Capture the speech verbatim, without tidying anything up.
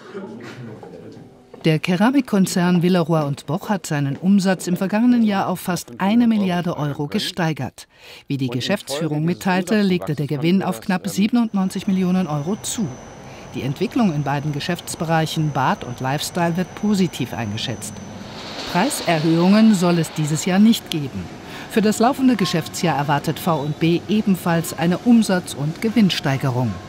Der Keramikkonzern Villeroy und Boch hat seinen Umsatz im vergangenen Jahr auf fast eine Milliarde Euro gesteigert. Wie die Geschäftsführung mitteilte, legte der Gewinn auf knapp siebenundneunzig Millionen Euro zu. Die Entwicklung in beiden Geschäftsbereichen Bad und Lifestyle wird positiv eingeschätzt. Preiserhöhungen soll es dieses Jahr nicht geben. Für das laufende Geschäftsjahr erwartet V und B ebenfalls eine Umsatz- und Gewinnsteigerung.